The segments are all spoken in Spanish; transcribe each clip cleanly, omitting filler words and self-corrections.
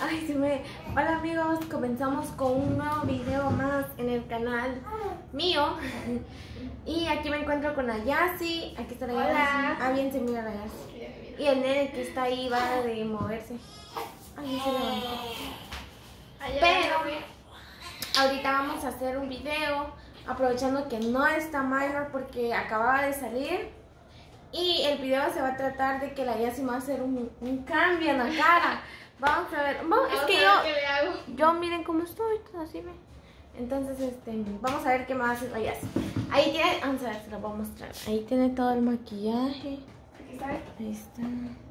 Ay, se me... Hola amigos, comenzamos con un nuevo video más en el canal mío. Y aquí me encuentro con la Yassi. Aquí está la Yassi. Hola. Ah, bien se mira la Yassi. Y el nene que está ahí va de moverse. Ay, se levantó. Pero ahorita vamos a hacer un video aprovechando que no está Minor porque acababa de salir. Y el video se va a tratar de que la Yassi me va a hacer un cambio en la cara. Vamos a ver. Vamos, es que ¿Qué le hago? yo miren cómo estoy, todo así, ve. Entonces, vamos a ver qué más hace la Yassi. Ahí tiene, vamos a ver, se lo voy a mostrar. Ahí tiene todo el maquillaje. Aquí está. Ahí está.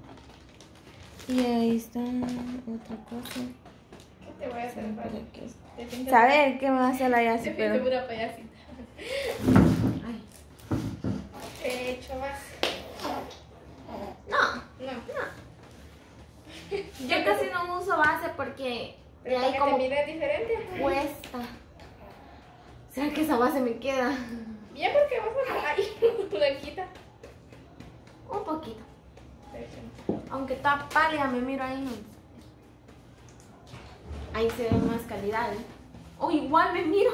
Y ahí está otra cosa. ¿Qué te voy a hacer? Saber qué me va a hacer la Yassi, Te pero... pinto pura payasita. Ay. He hecho más. No, No. yo casi no uso base porque de Pero ahí para que como te mires diferente. cuesta. ¿Será que esa base me queda? Bien, porque vas a... Ay, blanquita. Un poquito. Aunque está pálida, me miro ahí. Ahí se ve más calidad, ¿eh? O igual me miro.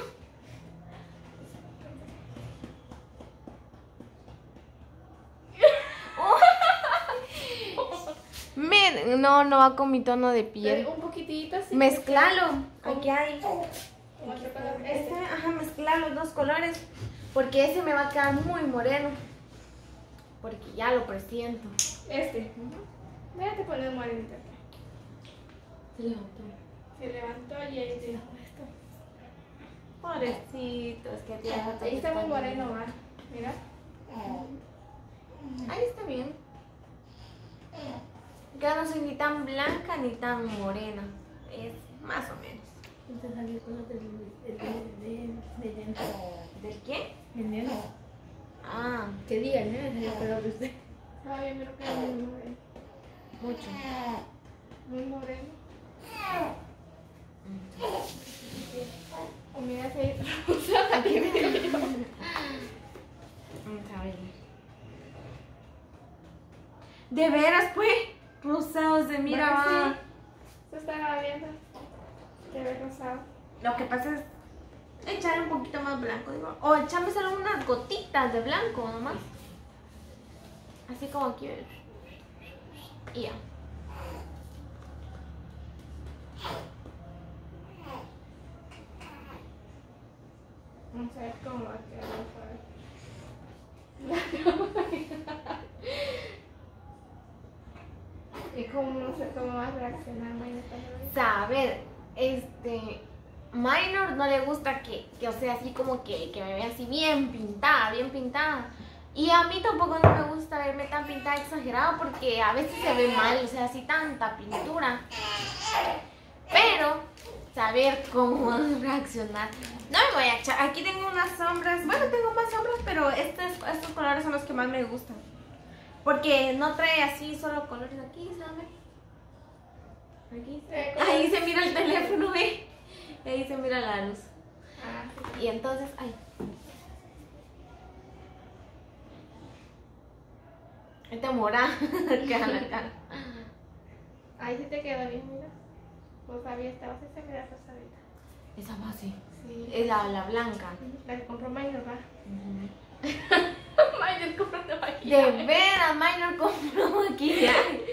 Miren, no va con mi tono de piel. Un poquitito así. Mezclalo. Aquí hay. Como otro color. Ajá, mezclar los dos colores. Porque ese me va a quedar muy moreno. Porque ya lo presiento. Mira, te pones morenita. Se levantó. Se levantó y ahí te dejó esto. Pobrecito, es que tiene rato Ahí que está muy moreno, bien. va. Mira. Ahí está bien. Ya no soy ni tan blanca ni tan morena. Es más o menos. Entonces salió con los de ¿Del qué? neno. Ah, ¿Qué diga el nene? Salió color de usted. Ay, mira que es muy moreno. mucho. Muy moreno. O mira si hay rosa. Aquí me... Vamos a ver. De veras, pues. Rosado se mira. ¿Verdad que Va. sí? Se está viendo. Se ve rosado. Lo que pasa es echar un poquito más blanco, digo. O echarme solo unas gotitas de blanco nomás. Así como aquí. Y ya. Vamos a ver cómo va a quedar. Vamos a ver. Y cómo no sé cómo va a reaccionar Minor cuando lo vea. Saber, Minor no le gusta que o sea, así como que me vea así bien pintada, bien pintada. Y a mí tampoco no me gusta verme tan pintada exagerado porque a veces se ve mal, o sea, así tanta pintura. Pero, saber cómo reaccionar. No me voy a echar, aquí tengo unas sombras, bueno, tengo más sombras, pero estos colores son los que más me gustan. Porque no trae así solo colores aquí, ¿sabes? Aquí. Ahí se mira el teléfono, ¿ve? Ahí se mira la luz. Ah, Y entonces, ay. Esta mora queda la cara. ahí sí te quedó bien, mira. Vos sabías, esta base se queda rosadita. Esa base. Sí. Es la blanca. La que compró Minor, va. Ujú. Minor compró de De maquillaje. veras, Minor compró maquillaje.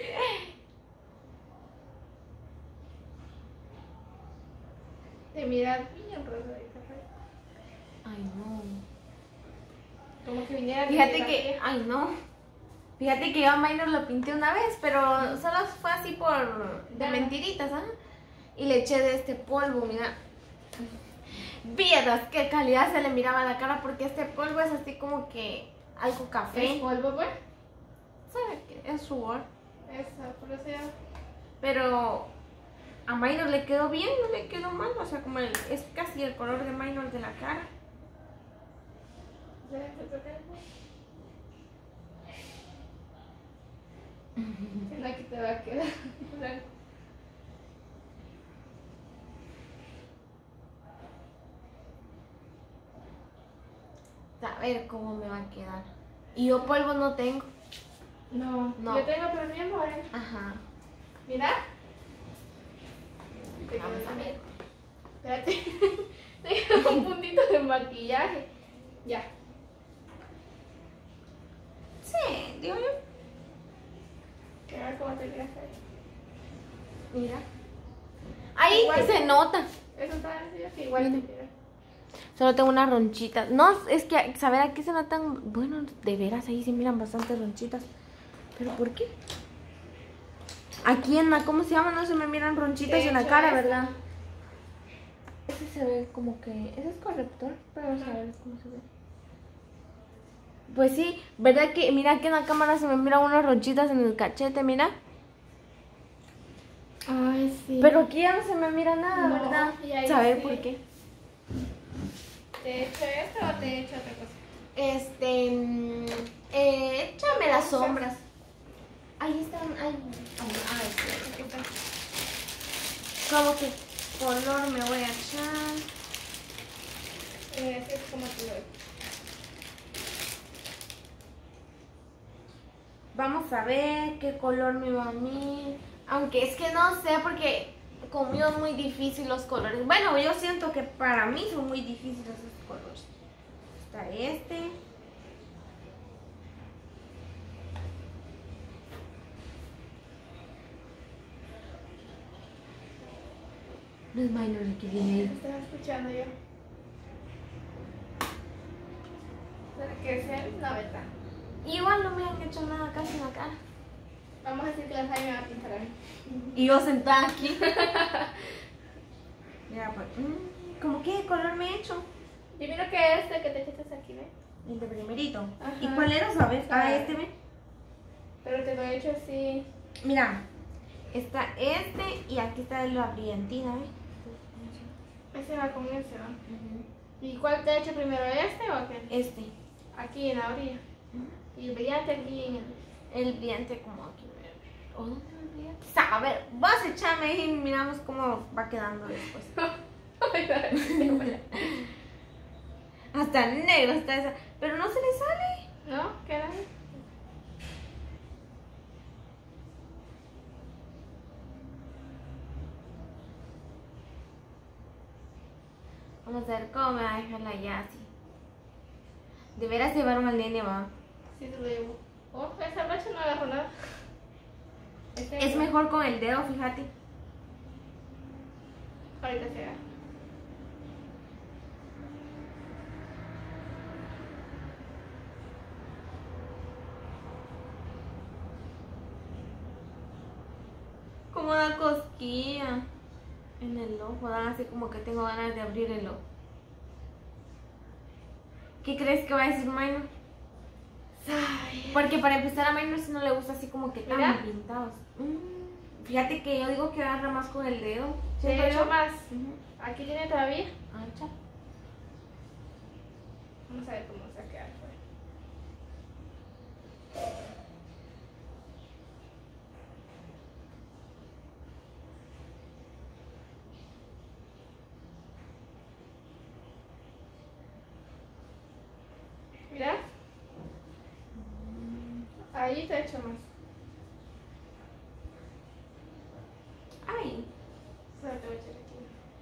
Te miras bien rosadita. Ay, no. Como que viniera Fíjate que, ay, no. Fíjate que yo a Minor lo pinté una vez, pero solo fue así por de mentiritas, ¿ah? Y le eché de este polvo, mira. Vieras qué calidad se le miraba a la cara porque este polvo es así como que algo café. ¿Es polvo, pues? ¿Sabe qué? Es sudor. Eso, por eso ya. Pero a Minor le quedó bien, no le quedó mal. O sea, como es casi el color de Minor de la cara. Ya te toca. Si no, aquí te va a quedar blanco. A ver cómo me va a quedar. Y yo polvo no tengo. No, No. yo tengo pero bien moreno. Ajá. Mira. Vamos a ver. Espérate. Tengo un puntito de maquillaje. Ya. Sí, digo yo. A ver cómo te miras ahí. Mira. Ahí Igual. se nota. Eso está así, igual te miras. Solo tengo unas ronchitas. No, es que saber aquí se notan. Bueno, de veras ahí se miran bastantes ronchitas. ¿Pero por qué? Aquí en la, ¿cómo se llama? No se me miran ronchitas De en la hecho, cara, esta. ¿verdad? Ese se ve como que. Ese es corrector. Pero vamos a ver cómo se ve. Pues sí, ¿verdad que? Mira que en la cámara se me miran unas ronchitas en el cachete, mira. Ay, sí. Pero aquí ya no se me mira nada, No, ¿verdad? y ahí ¿Saber sí. por qué? ¿Te he hecho esto o te he hecho otra cosa? Échame las sombras. Ahí están, ay, Aquí está. ¿cómo que color me voy a echar? Así es como te lo he hecho. Vamos a ver qué color me va a mí. Aunque es que no sé porque conmigo es muy difícil los colores. Bueno, yo siento que para mí son muy difíciles esos colores. Está este. No es minor que viene ahí. Te estaba escuchando yo. ¿Sabes qué es él? No, ¿verdad? Igual no me han hecho nada casi en la cara. Vamos a decir que la Jaime me va a pintar a mí. Y yo sentada aquí. Mira, pues, ¿cómo qué color me he hecho? Yo miro que este que te echaste aquí, ¿ves? El de primerito. Ajá. ¿Y cuál era, sabes? Ah, Ah. este, ¿ve? Pero te lo he hecho así. Mira, está este y aquí está la brillantina, ¿ve? Ese va con ese, ¿no? ¿Y cuál te he hecho primero, este o aquel? Este. Aquí en la orilla. Y el brillante aquí en el... El brillante como aquí. ¿O dónde va el brillante? A ver, vas a echarme ahí y miramos cómo va quedando después. Hasta negro está esa. Pero no se le sale. ¿No? ¿Qué era? Vamos a ver cómo me va a dejar la Yassi. De veras llevaron al nene, va. Sí, te lo llevo. Oh, esa brocha no agarró nada. Este Es mejor con el dedo, fíjate. Ahorita se agarra. Como da cosquilla en el ojo, da así como que tengo ganas de abrir el ojo. ¿Qué crees que va a decir Minor? Ay. Porque para empezar a Minor si no le gusta así como que tan Mira. pintados. Fíjate que yo digo que agarra más con el dedo. Te ¿Siento he hecho yo? más. Ujú. Aquí tiene todavía. Ah, cha. Vamos a ver cómo se va a quedar. Mira. Ahí te he hecho más. Ay, Solo te voy a echar aquí.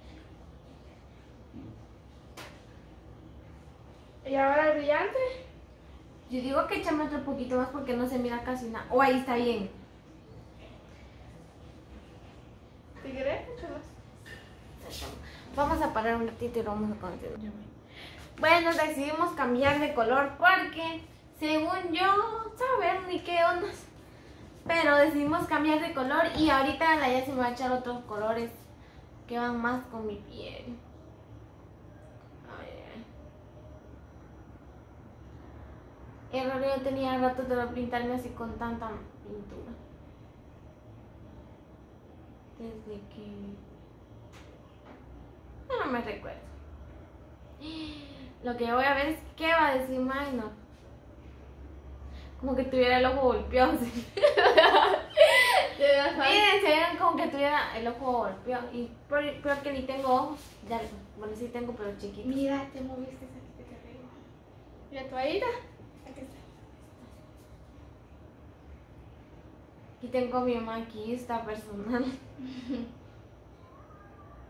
Y ahora el brillante. yo digo que échame otro poquito más porque no se mira casi nada. Oh, ahí está bien. Si querés, te echo más. Vamos a parar un ratito y lo vamos a continuar. Bueno, decidimos cambiar de color porque, según yo, saber ni qué ondas. Pero decidimos cambiar de color y ahorita la ya se me va a echar otros colores que van más con mi piel. A ver. Error, yo tenía rato de pintarme así con tanta pintura. Desde que... no me recuerdo. Lo que yo voy a ver es qué va a decir Minor. Como que tuviera el ojo golpeado. ¿Sí? Miren, se vean como que tuviera el ojo golpeado. Y peor que ni tengo ojos. Ya, bueno, sí tengo, pero chiquitos. Mira, te moviste aquí de arriba. Mira tu ahí. Aquí está. Y tengo mi maquillista personal.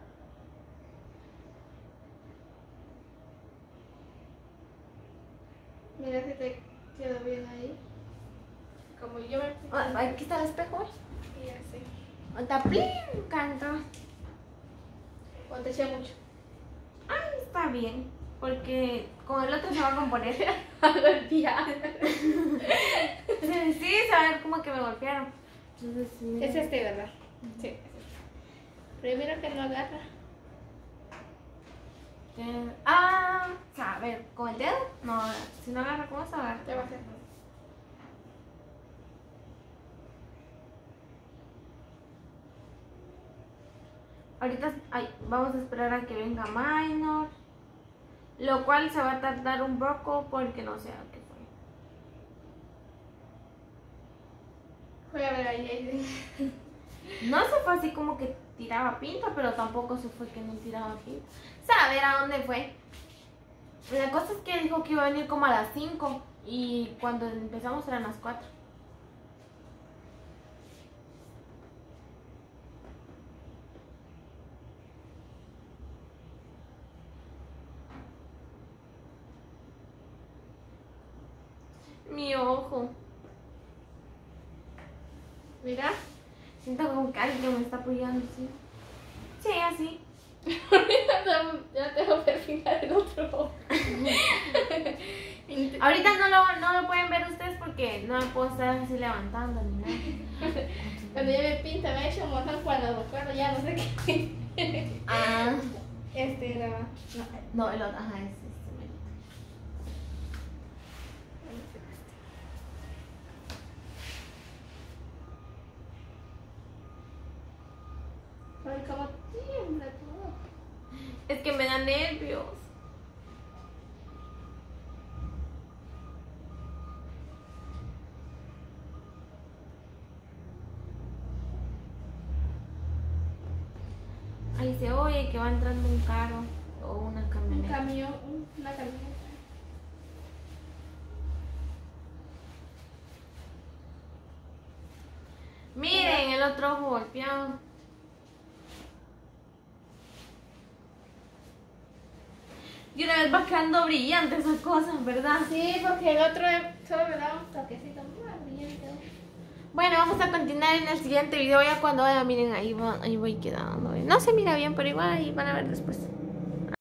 aquí está el espejo. Y ya sé. Está plin, canta. O te eché mucho. Ay, está bien. Porque con el otro se va a componer. A golpear. Sí, saber como que me golpearon. Entonces, sí. Es este, ¿verdad? Sí, es este. Primero que no agarra. O sea, a ver, ¿con el dedo? No, si no agarra, ¿cómo se agarra? Ya va a ser. Ahorita vamos a esperar a que venga Minor. Lo cual se va a tardar un poco porque no sé a qué fue. Voy a ver ahí. No se fue así como que tiraba pinta, pero tampoco se fue que no tiraba pinta. Saber a dónde fue. La cosa es que dijo que iba a venir como a las 5 y cuando empezamos eran las 4. Mi ojo. Mira. Siento como que alguien me está apoyando, ¿sí? Sí, así. Ya tengo que perfilar el otro ojo. Ahorita no lo pueden ver ustedes porque no me puedo estar así levantando ni nada. Cuando ya me pinta, me ha hecho un montón cuando me acuerdo, ya no sé qué. Ah, Este era. no, el otro, ajá, es este. Ay, como tiembla todo. Es que me da nervios. Ahí se oye que va entrando un carro o una Un camioneta. camión, una camioneta. Miren el otro ojo golpeado. Y una vez va quedando brillante esas cosas, ¿verdad? Sí, porque el otro solo me da un toquecito más brillante. Bueno, vamos a continuar en el siguiente video. Ya cuando vaya, miren, ahí voy quedando. No se mira bien, pero igual ahí van a ver después.